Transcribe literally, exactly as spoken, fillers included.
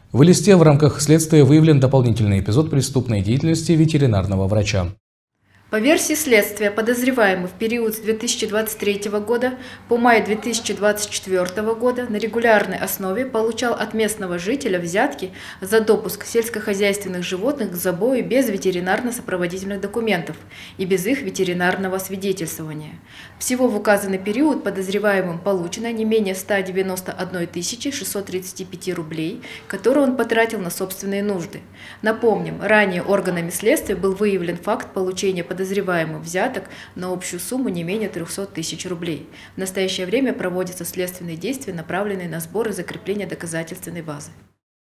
В Элисте в рамках следствия выявлен дополнительный эпизод преступной деятельности ветеринарного врача. По версии следствия, подозреваемый в период с две тысячи двадцать третьего года по май две тысячи двадцать четвёртого года на регулярной основе получал от местного жителя взятки за допуск сельскохозяйственных животных к забою без ветеринарно-сопроводительных документов и без их ветеринарного свидетельствования. Всего в указанный период подозреваемым получено не менее ста девяноста одной тысячи шестисот тридцати пяти рублей, которые он потратил на собственные нужды. Напомним, ранее органами следствия был выявлен факт получения подозреваемым взяток на общую сумму не менее трёхсот тысяч рублей. В настоящее время проводятся следственные действия, направленные на сбор и закрепление доказательственной базы.